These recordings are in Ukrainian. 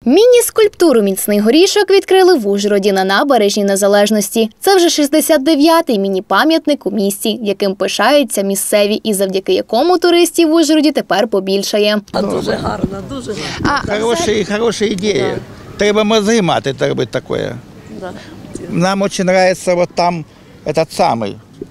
Міні-скульптуру «Міцний горішок» відкрили в Ужгороді на набережній Незалежності. Це вже 69-й міні-пам'ятник у місті, яким пишаються місцеві і завдяки якому туристів в Ужгороді тепер побільшає. Дуже гарно, дуже гарно. Хороша ідея. Треба мозги мати, так робити таке. Да. Нам дуже подобається вот там этот самий.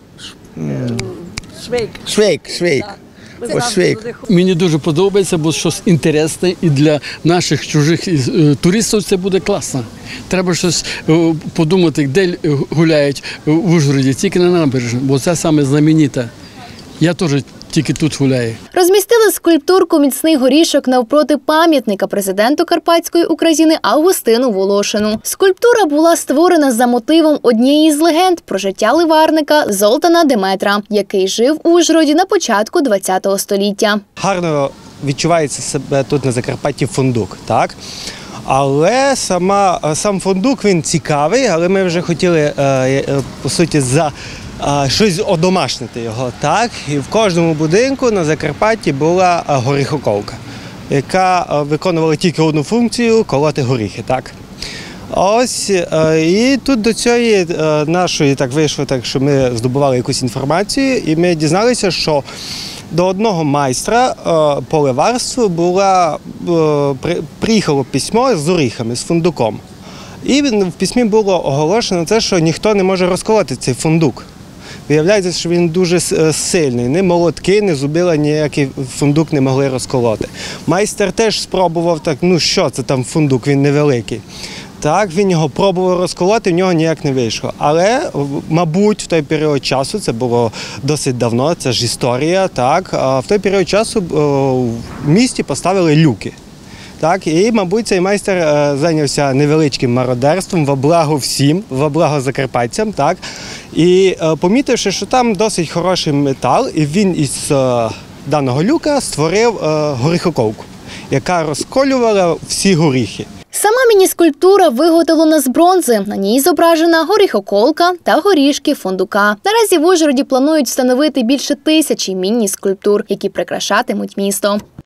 Швейк. Ось Швейк. Мені дуже подобається, бо щось інтересне і для наших чужих туристів це буде класно. Треба щось подумати, де гуляють в Ужгороді, тільки на набережні, бо це саме знаменита. Я теж тільки тут гуляю. Розмістили скульптурку «Міцний горішок» навпроти пам'ятника президенту Карпатської України Августину Волошину. Скульптура була створена за мотивом однієї з легенд про життя ливарника Золтана Деметра, який жив у Ужгороді на початку ХХ століття. Гарно відчувається себе тут на Закарпатті фундук, так? Але сам фундук, він цікавий, але ми вже хотіли, по суті, щось одомашнити його, так? І в кожному будинку на Закарпатті була горіхоколка, яка виконувала тільки одну функцію – колоти горіхи, так? Ось, і тут до цієї нашої так вийшло, так, що ми здобували якусь інформацію, і ми дізналися, що до одного майстра по ливарству приїхало письмо з горіхами, з фундуком. І в письмі було оголошено те, що ніхто не може розколоти цей фундук. Виявляється, що він дуже сильний, ні молотки, ні зубила ніякий фундук не могли розколоти. Майстер теж спробував, так, ну що це там фундук, він невеликий. Так, він його пробував розколоти, в нього ніяк не вийшло. Але, мабуть, в той період часу, це було досить давно, це ж історія, так, в той період часу в місті поставили люки. Так, і, мабуть, цей майстер зайнявся невеличким мародерством во благо всім, во благо закарпатцям, так, і помітивши, що там досить хороший метал, і він із даного люка створив горіхоколку, яка розколювала всі горіхи. Сама міні-скульптура виготовлена з бронзи. На ній зображена горіхоколка та горішки фундука. Наразі в Ужгороді планують встановити більше 1000 міні-скульптур, які прикрашатимуть місто.